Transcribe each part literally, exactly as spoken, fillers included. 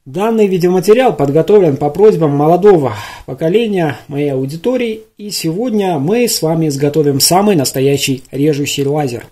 Данный видеоматериал подготовлен по просьбам молодого поколения моей аудитории, и сегодня мы с вами изготовим самый настоящий режущий лазер.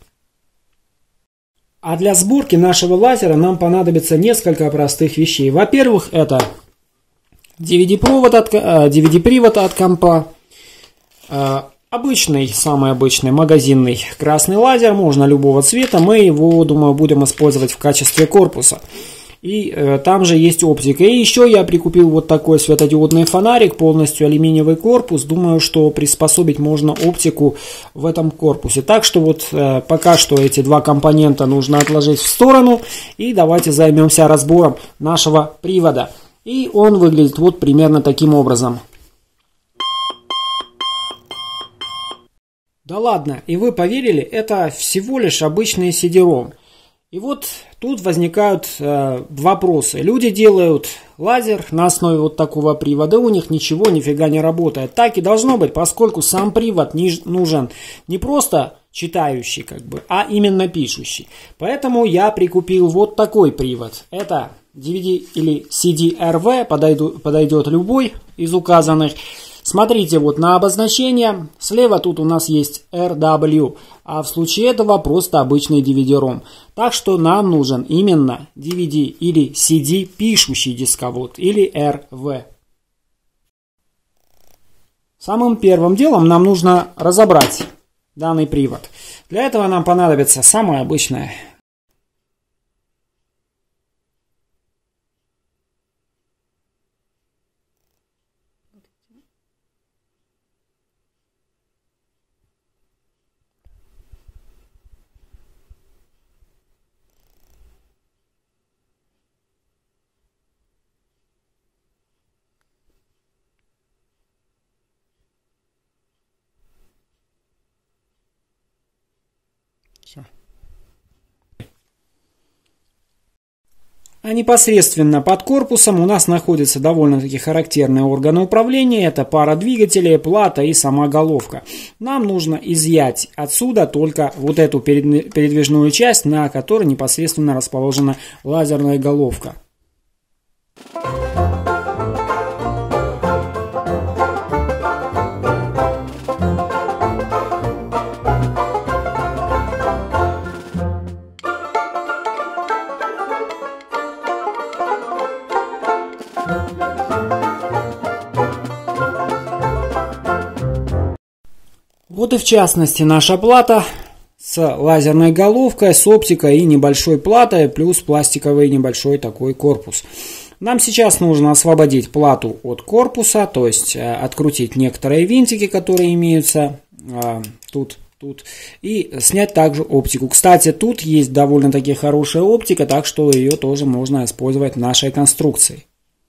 А для сборки нашего лазера нам понадобится несколько простых вещей. Во-первых, это ди ви ди-провод от, ди ви ди-привод от компа, обычный, самый обычный магазинный красный лазер, можно любого цвета, мы его, думаю, будем использовать в качестве корпуса. И э, там же есть оптика. И еще я прикупил вот такой светодиодный фонарик, полностью алюминиевый корпус. Думаю, что приспособить можно оптику в этом корпусе. Так что вот э, пока что эти два компонента нужно отложить в сторону. И давайте займемся разбором нашего привода. И он выглядит вот примерно таким образом. Да ладно, и вы поверили, это всего лишь обычный си ди-ром. И вот тут возникают э, вопросы. Люди делают лазер на основе вот такого привода, у них ничего нифига не работает. Так и должно быть, поскольку сам привод не, нужен не просто читающий, как бы, а именно пишущий. Поэтому я прикупил вот такой привод. Это ди ви ди или си ди ар ви, подойду, подойдет любой из указанных. Смотрите вот на обозначение. Слева тут у нас есть эр дабл ю, а в случае этого просто обычный ди ви ди-ром. Так что нам нужен именно ди ви ди или си ди пишущий дисковод или эр ви. Самым первым делом нам нужно разобрать данный привод. Для этого нам понадобится самое обычное. А непосредственно под корпусом у нас находятся довольно-таки характерные органы управления. Это пара двигателей, плата и сама головка. Нам нужно изъять отсюда только вот эту передвижную часть, на которой непосредственно расположена лазерная головка. Вот и в частности наша плата с лазерной головкой, с оптикой и небольшой платой, плюс пластиковый небольшой такой корпус. Нам сейчас нужно освободить плату от корпуса, то есть э, открутить некоторые винтики, которые имеются э, тут, тут, и снять также оптику. Кстати, тут есть довольно-таки хорошая оптика, так что ее тоже можно использовать в нашей конструкции.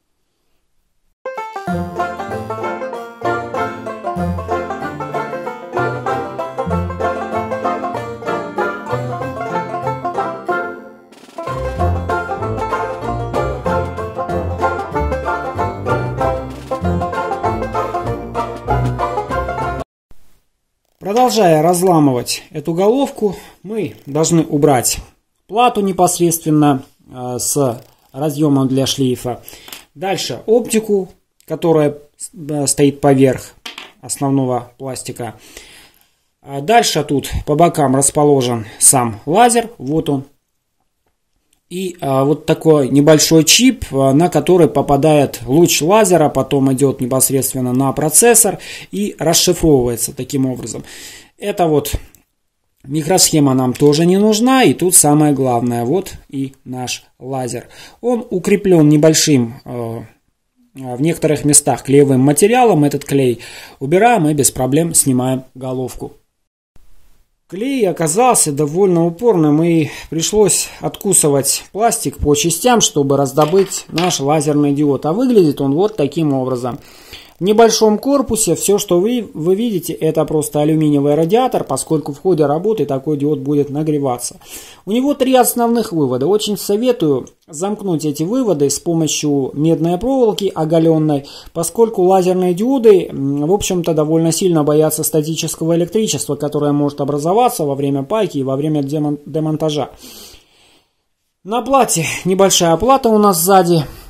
Продолжая разламывать эту головку, мы должны убрать плату непосредственно э, с разъемом для шлейфа. Дальше оптику, которая э, стоит поверх основного пластика. А дальше тут по бокам расположен сам лазер, вот он. И а, вот такой небольшой чип, а, на который попадает луч лазера, потом идет непосредственно на процессор и расшифровывается таким образом. Это вот микросхема нам тоже не нужна, и тут самое главное, вот и наш лазер. Он укреплен небольшим, а, в некоторых местах клеевым материалом, этот клей убираем и без проблем снимаем головку. Клей оказался довольно упорным, и пришлось откусывать пластик по частям, чтобы раздобыть наш лазерный диод. А выглядит он вот таким образом. В небольшом корпусе все, что вы, вы видите, это просто алюминиевый радиатор, поскольку в ходе работы такой диод будет нагреваться. У него три основных вывода. Очень советую замкнуть эти выводы с помощью медной проволоки оголенной, поскольку лазерные диоды, в общем-то, довольно сильно боятся статического электричества, которое может образоваться во время пайки и во время демонтажа. На плате небольшая плата у нас сзади.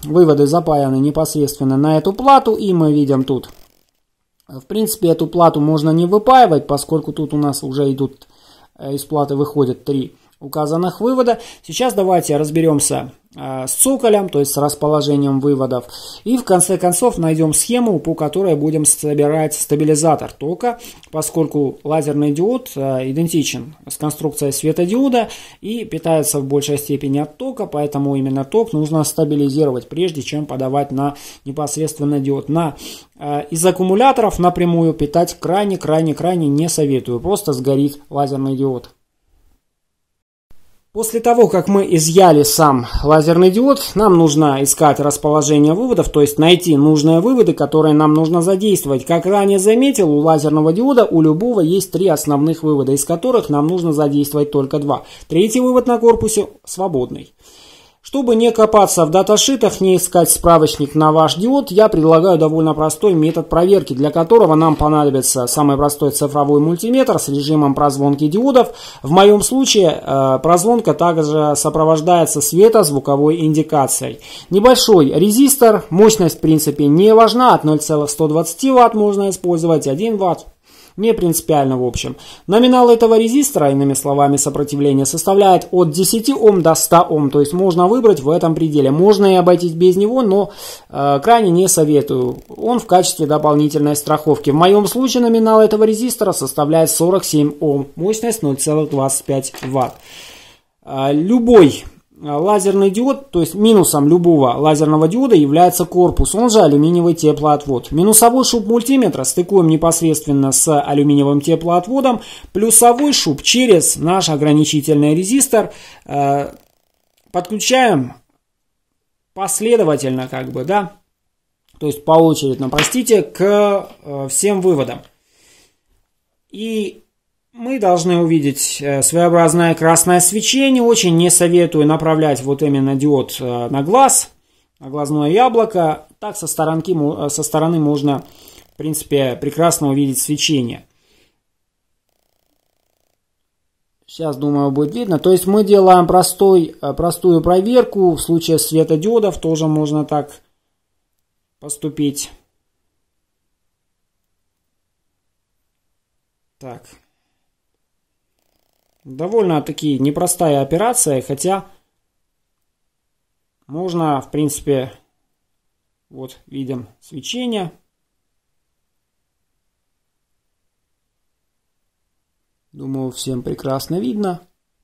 выводы запаяны непосредственно на эту плату, и мы видим тут, в принципе, эту плату можно не выпаивать, поскольку тут у нас уже идут, из платы выходят три указанных вывода. Сейчас давайте разберемся э, с цоколем, то есть с расположением выводов. И в конце концов найдем схему, по которой будем собирать стабилизатор тока, поскольку лазерный диод э, идентичен с конструкцией светодиода и питается в большей степени от тока, поэтому именно ток нужно стабилизировать, прежде чем подавать на непосредственно диод. На, э, из аккумуляторов напрямую питать крайне-крайне-крайне не советую, просто сгорит лазерный диод. После того, как мы изъяли сам лазерный диод, нам нужно искать расположение выводов, то есть найти нужные выводы, которые нам нужно задействовать. Как ранее заметил, у лазерного диода у любого есть три основных вывода, из которых нам нужно задействовать только два. Третий вывод на корпусе свободный. Чтобы не копаться в даташитах, не искать справочник на ваш диод, я предлагаю довольно простой метод проверки, для которого нам понадобится самый простой цифровой мультиметр с режимом прозвонки диодов. В моем случае э, прозвонка также сопровождается светозвуковой индикацией. Небольшой резистор, мощность в принципе не важна, от ноль целых сто двадцать ватт можно использовать, один ватт. Не принципиально в общем. Номинал этого резистора, иными словами сопротивление, составляет от десяти Ом до ста Ом. То есть можно выбрать в этом пределе. Можно и обойтись без него, но э, крайне не советую. Он в качестве дополнительной страховки. В моем случае номинал этого резистора составляет сорок семь Ом. Мощность ноль целых двадцать пять ватт. Э, любой лазерный диод, то есть минусом любого лазерного диода является корпус, он же алюминиевый теплоотвод. Минусовой шуп мультиметра стыкуем непосредственно с алюминиевым теплоотводом. Плюсовой шуп через наш ограничительный резистор э, подключаем последовательно, как бы, да, то есть по очередно, простите, к э, всем выводам. И мы должны увидеть своеобразное красное свечение. Очень не советую направлять вот именно диод на глаз, на глазное яблоко. Так со сторонки, со стороны можно, в принципе, прекрасно увидеть свечение. Сейчас, думаю, будет видно. То есть мы делаем простой, простую проверку. В случае светодиодов тоже можно так поступить. Так. Довольно-таки непростая операция, хотя можно, в принципе, вот видим свечение. Думаю, всем прекрасно видно.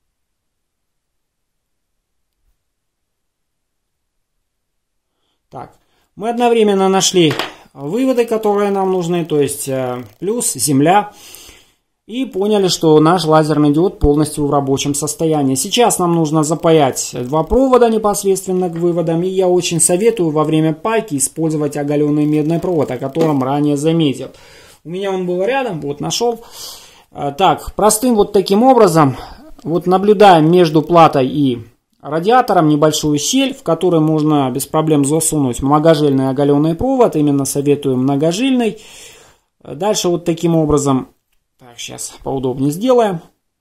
Так, мы одновременно нашли выводы, которые нам нужны, то есть плюс, земля. И поняли, что наш лазерный диод полностью в рабочем состоянии. Сейчас нам нужно запаять два провода непосредственно к выводам. И я очень советую во время пайки использовать оголенный медный провод, о котором ранее заметил. У меня он был рядом, вот нашел. Так, простым вот таким образом, вот наблюдаем между платой и радиатором небольшую щель, в которой можно без проблем засунуть многожильный оголенный провод. Именно советую многожильный. Дальше вот таким образом... Так, сейчас поудобнее сделаем.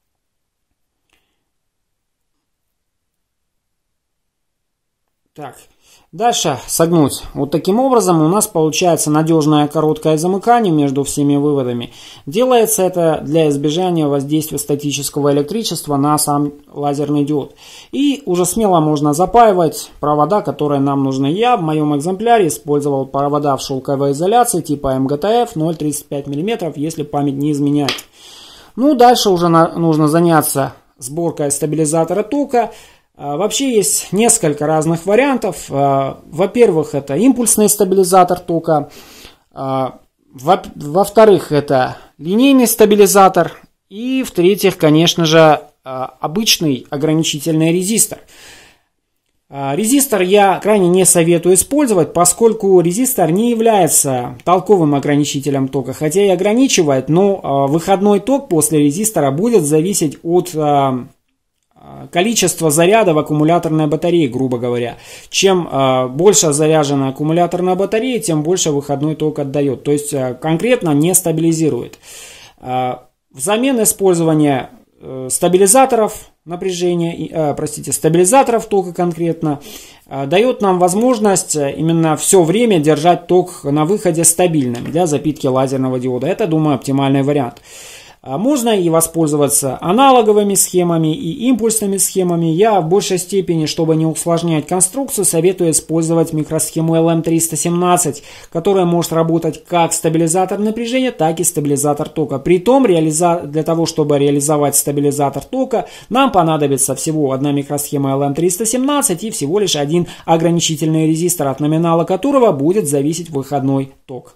Так, дальше согнуть вот таким образом. У нас получается надежное короткое замыкание между всеми выводами. Делается это для избежания воздействия статического электричества на сам лазерный диод. И уже смело можно запаивать провода, которые нам нужны. Я в моем экземпляре использовал провода в шелковой изоляции типа эм гэ тэ эф ноль целых тридцать пять миллиметров, если память не изменяет. Ну, дальше уже на, нужно заняться сборкой стабилизатора тока. А, вообще есть несколько разных вариантов. А, во-первых, это импульсный стабилизатор тока. А, во- во-вторых, это линейный стабилизатор. И в-третьих, конечно же, а, обычный ограничительный резистор. Резистор я крайне не советую использовать, поскольку резистор не является толковым ограничителем тока, хотя и ограничивает, но выходной ток после резистора будет зависеть от количества заряда в аккумуляторной батарее, грубо говоря. Чем больше заряжена аккумуляторная батарея, тем больше выходной ток отдает, то есть конкретно не стабилизирует. Взамен использования стабилизаторов напряжения, э, простите, стабилизаторов тока конкретно, э, дает нам возможность именно все время держать ток на выходе стабильным для запитки лазерного диода. Это, думаю, оптимальный вариант. Можно и воспользоваться аналоговыми схемами и импульсными схемами. Я в большей степени, чтобы не усложнять конструкцию, советую использовать микросхему эл эм триста семнадцать, которая может работать как стабилизатор напряжения, так и стабилизатор тока. Притом, реализа... для того, чтобы реализовать стабилизатор тока, нам понадобится всего одна микросхема эл эм триста семнадцать и всего лишь один ограничительный резистор, от номинала которого будет зависеть выходной ток.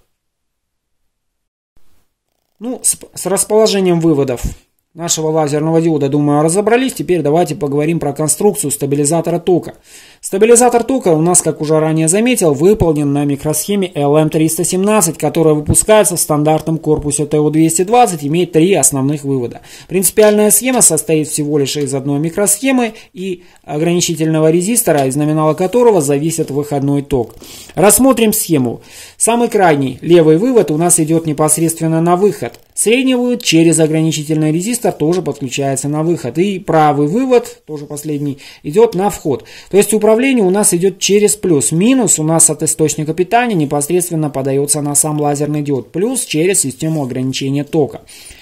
Ну, с, с расположением выводов нашего лазерного диода, думаю, разобрались. Теперь давайте поговорим про конструкцию стабилизатора тока. Стабилизатор тока у нас, как уже ранее заметил, выполнен на микросхеме эл эм триста семнадцать, которая выпускается в стандартном корпусе тэ о двести двадцать, имеет три основных вывода. Принципиальная схема состоит всего лишь из одной микросхемы и ограничительного резистора, из номинала которого зависит выходной ток. Рассмотрим схему. Самый крайний левый вывод у нас идет непосредственно на выход. Средний вывод через ограничительный резистор тоже подключается на выход. И правый вывод, тоже последний, идет на вход. То есть управление у нас идет через плюс. Минус у нас от источника питания непосредственно подается на сам лазерный диод. Плюс через систему ограничения тока.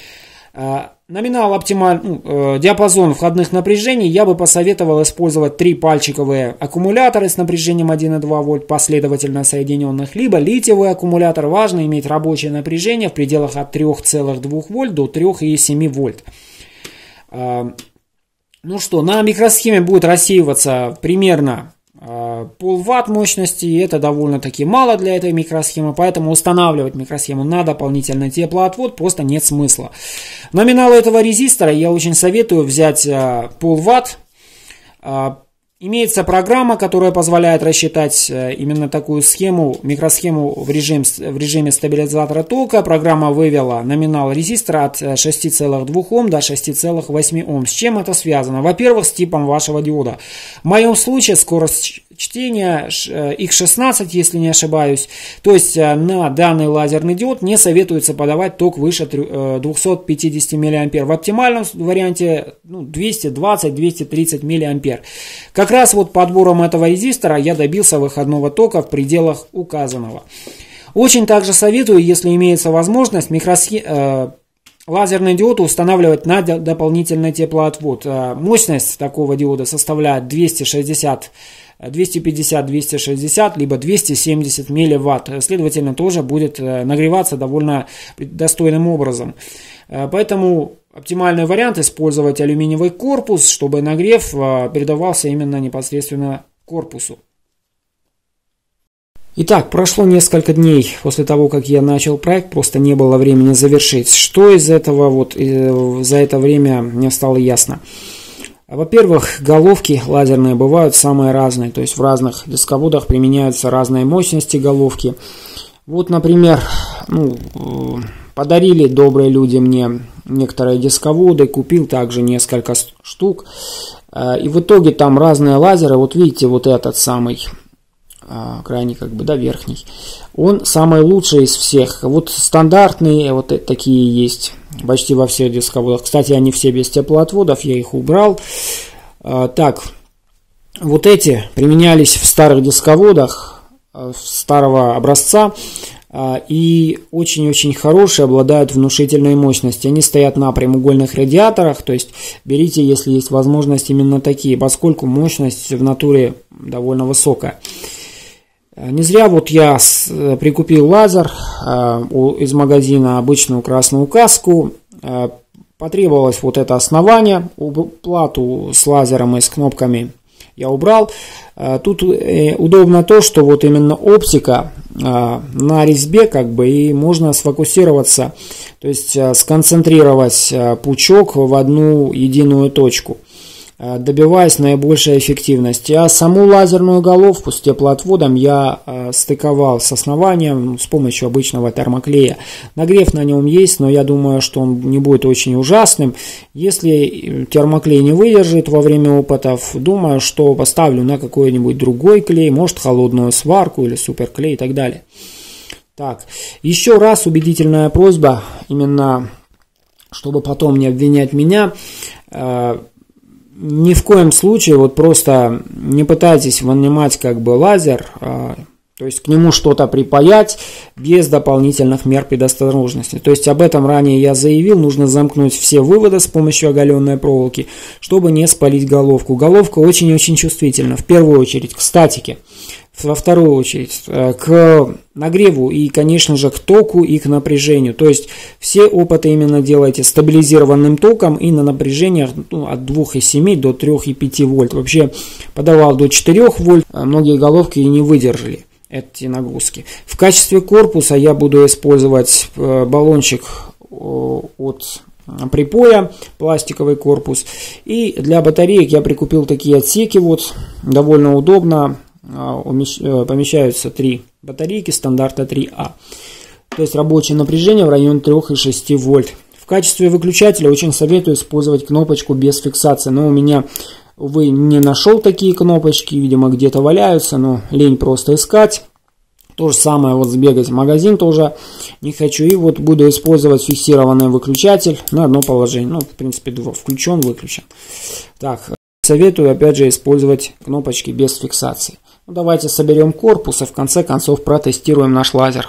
Номинал оптимальный, ну, э, диапазон входных напряжений я бы посоветовал использовать три пальчиковые аккумуляторы с напряжением один и два вольт последовательно соединенных, либо литиевый аккумулятор. Важно иметь рабочее напряжение в пределах от трёх целых двух вольт до трёх целых семи вольт. Э, ну что, на микросхеме будет рассеиваться примерно полватт мощности, и это довольно-таки мало для этой микросхемы, поэтому устанавливать микросхему на дополнительный теплоотвод просто нет смысла. Номинал этого резистора я очень советую взять полватт. Имеется программа, которая позволяет рассчитать именно такую схему, микросхему в, режим, в режиме стабилизатора тока. Программа вывела номинал резистора от шести целых двух Ом до шести целых восьми Ом. С чем это связано? Во-первых, с типом вашего диода. В моем случае скорость чтения икс шестнадцать, если не ошибаюсь. То есть на данный лазерный диод не советуется подавать ток выше двухсот пятидесяти миллиампер. В оптимальном варианте ну, двести двадцать — двести тридцать миллиампер. Как раз вот подбором этого резистора я добился выходного тока в пределах указанного. Очень также советую, если имеется возможность, микросхе... э, лазерный диод устанавливать на дополнительный теплоотвод. Мощность такого диода составляет двести шестьдесят, двести пятьдесят — двести шестьдесят, либо двести семьдесят милливатт. Следовательно, тоже будет нагреваться довольно достойным образом. Поэтому оптимальный вариант — использовать алюминиевый корпус, чтобы нагрев передавался именно непосредственно корпусу. Итак, прошло несколько дней после того, как я начал проект, просто не было времени завершить. Что из этого вот за это время мне стало ясно? Во-первых, головки лазерные бывают самые разные, то есть в разных дисководах применяются разные мощности головки. Вот, например, ну, подарили добрые люди мне некоторые дисководы, купил также несколько штук. И в итоге там разные лазеры, вот видите, вот этот самый... крайний как бы, да, верхний, он самый лучший из всех. Вот стандартные вот такие есть почти во всех дисководах. Кстати, они все без теплоотводов, я их убрал. Так, вот эти применялись в старых дисководах старого образца и очень-очень хорошие, обладают внушительной мощностью. Они стоят на прямоугольных радиаторах, то есть берите, если есть возможность, именно такие, поскольку мощность в натуре довольно высокая. Не зря вот я прикупил лазер из магазина, обычную красную указку. Потребовалось вот это основание, плату с лазером и с кнопками я убрал. Тут удобно то, что вот именно оптика на резьбе, как бы, и можно сфокусироваться, то есть сконцентрировать пучок в одну единую точку, добиваясь наибольшей эффективности. А саму лазерную головку с теплоотводом я э, стыковал с основанием с помощью обычного термоклея. Нагрев на нем есть, но я думаю, что он не будет очень ужасным. Если термоклей не выдержит во время опытов, думаю, что поставлю на какой-нибудь другой клей, может холодную сварку или суперклей и так далее. Так, еще раз убедительная просьба, именно чтобы потом не обвинять меня. э, ни в коем случае вот просто не пытайтесь вынимать как бы лазер, то есть к нему что-то припаять без дополнительных мер предосторожности. То есть об этом ранее я заявил, нужно замкнуть все выводы с помощью оголенной проволоки, чтобы не спалить головку. Головка очень-очень чувствительна, в первую очередь к статике, во вторую очередь к нагреву и, конечно же, к току и к напряжению. То есть все опыты именно делайте стабилизированным током и на напряжениях, ну, от двух и семи до трёх и пяти вольт. Вообще подавал до четырёх вольт, а многие головки и не выдержали эти нагрузки. В качестве корпуса я буду использовать баллончик от припоя, пластиковый корпус. И для батареек я прикупил такие отсеки, вот, довольно удобно. Помещаются три батарейки стандарта три А. То есть рабочее напряжение в районе трёх и шести вольт. В качестве выключателя очень советую использовать кнопочку без фиксации. Но у меня, увы, не нашел такие кнопочки. Видимо, где-то валяются, но лень просто искать. То же самое вот сбегать в магазин тоже не хочу. И вот буду использовать фиксированный выключатель на одно положение. Ну, в принципе, два. Включен, выключен. Так, советую опять же использовать кнопочки без фиксации. Ну, давайте соберем корпус и в конце концов протестируем наш лазер.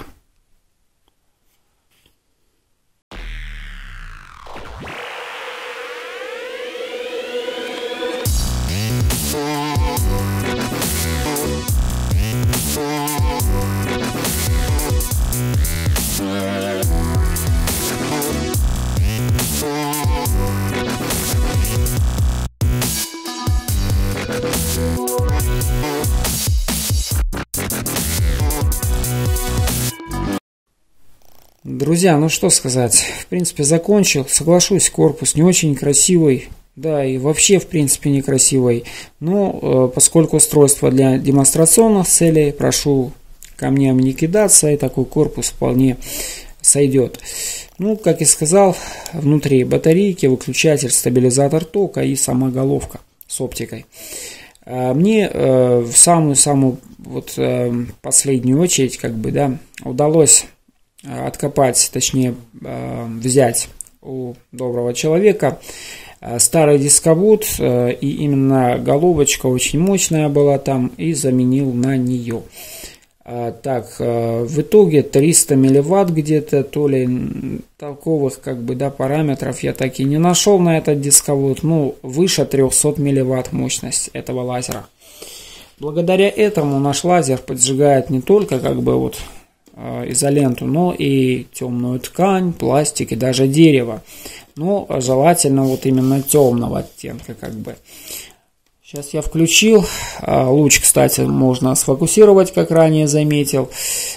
Друзья, ну что сказать, в принципе закончил, соглашусь, корпус не очень красивый, да и вообще в принципе некрасивый, но э, поскольку устройство для демонстрационных целей, прошу камням не кидаться, и такой корпус вполне сойдет. Ну, как и сказал, внутри батарейки, выключатель, стабилизатор тока и сама головка с оптикой. Мне э, в самую-самую вот, э, последнюю очередь как бы, да, удалось откопать, точнее взять у доброго человека старый дисковод, и именно головочка очень мощная была там, и заменил на нее. Так, в итоге триста милливатт где-то, то ли толковых как бы, да, параметров я так и не нашел на этот дисковод, ну, выше трёхсот милливатт мощность этого лазера. Благодаря этому наш лазер поджигает не только как бы вот изоленту, но и темную ткань, пластик и даже дерево. Но желательно вот именно темного оттенка как бы. Сейчас я включил. Луч, кстати, можно сфокусировать, как ранее заметил.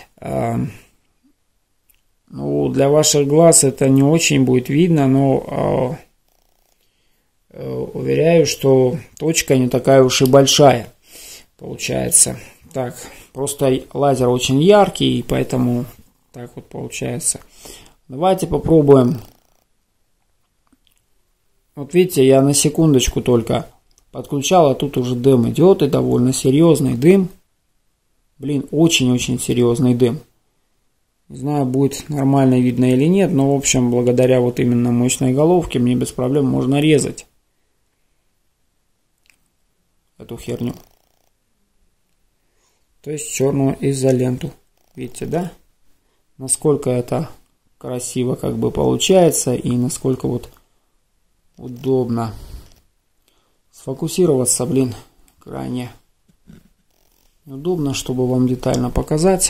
Ну, для ваших глаз это не очень будет видно, но уверяю, что точка не такая уж и большая получается. Так, просто лазер очень яркий, и поэтому так вот получается. Давайте попробуем. Вот видите, я на секундочку только подключал, а тут уже дым идет, и довольно серьезный дым. Блин, очень-очень серьезный дым. Не знаю, будет нормально видно или нет, но в общем, благодаря вот именно мощной головке мне без проблем можно резать эту херню. То есть черную изоленту. Видите, да? Насколько это красиво как бы получается и насколько вот удобно. Сфокусироваться, блин, крайне удобно, чтобы вам детально показать.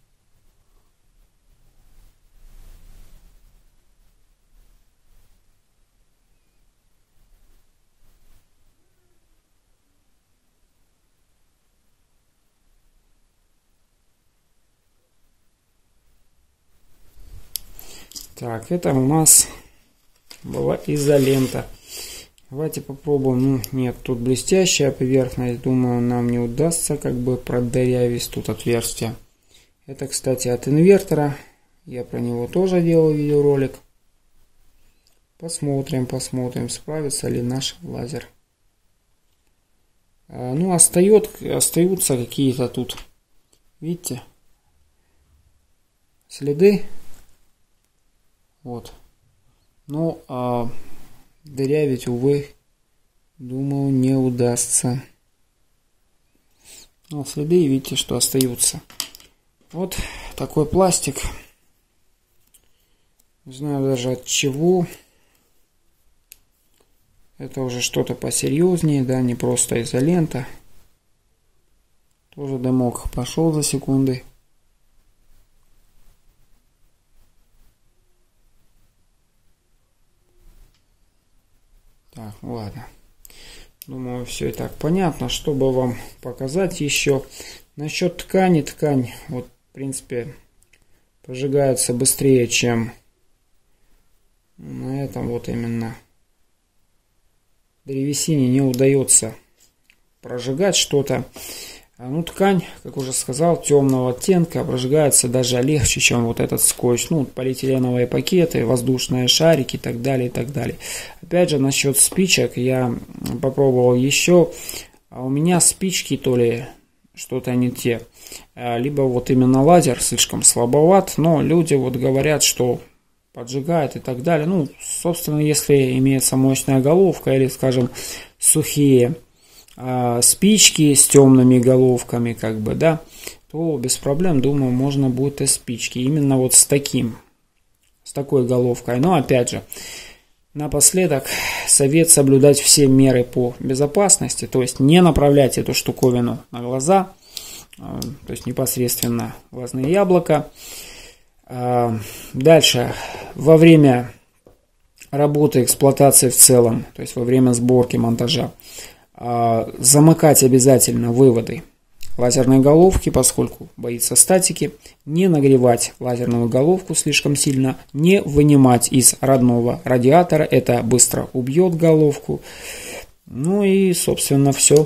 Так, это у нас была изолента. Давайте попробуем. Ну, нет, тут блестящая поверхность. Думаю, нам не удастся как бы продырявить тут отверстие. Это, кстати, от инвертора. Я про него тоже делал видеоролик. Посмотрим, посмотрим, справится ли наш лазер. А, ну, остает, остаются какие-то тут, видите, следы. Вот. Но а, дырявить, увы, думаю, не удастся. Но следы, видите, что остаются. Вот такой пластик. Не знаю даже от чего. Это уже что-то посерьезнее, да, не просто изолента. Тоже дымок пошел за секунды. Так, ладно. Думаю, все и так понятно. Чтобы вам показать еще насчет ткани. Ткань, вот, в принципе, прожигается быстрее, чем на этом вот именно древесине не удается прожигать что-то. Ну, ткань, как уже сказал, темного оттенка, прожигается даже легче, чем вот этот скотч. Ну, полиэтиленовые пакеты, воздушные шарики и так далее, и так далее. Опять же, насчет спичек я попробовал еще. А у меня спички то ли что-то не те. Либо вот именно лазер слишком слабоват, но люди вот говорят, что поджигает и так далее. Ну, собственно, если имеется мощная головка или, скажем, сухие спички с темными головками, как бы, да, то без проблем, думаю, можно будет и спички. Именно вот с таким, с такой головкой. Но опять же, напоследок совет соблюдать все меры по безопасности, то есть не направлять эту штуковину на глаза, то есть непосредственно глазные яблока. Дальше, во время работы, эксплуатации в целом, то есть во время сборки, монтажа, замыкать обязательно выводы лазерной головки, поскольку боится статики, не нагревать лазерную головку слишком сильно, не вынимать из родного радиатора, это быстро убьет головку. Ну и, собственно, все.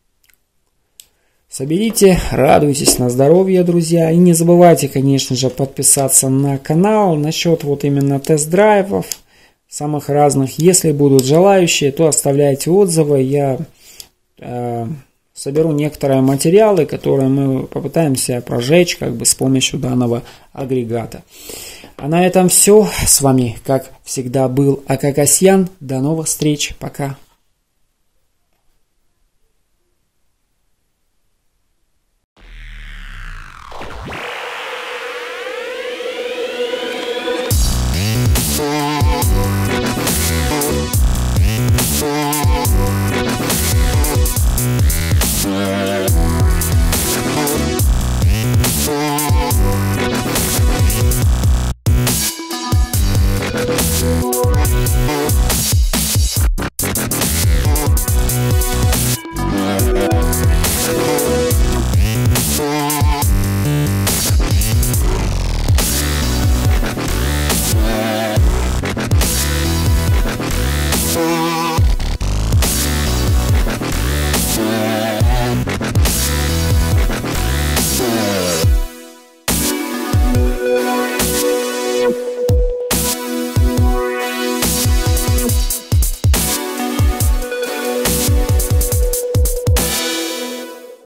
Соберите, радуйтесь на здоровье, друзья, и не забывайте, конечно же, подписаться на канал насчет вот именно тест-драйвов самых разных. Если будут желающие, то оставляйте отзывы, я соберу некоторые материалы, которые мы попытаемся прожечь как бы с помощью данного агрегата. А на этом все. С вами, как всегда, был Акакасьян. До новых встреч. Пока.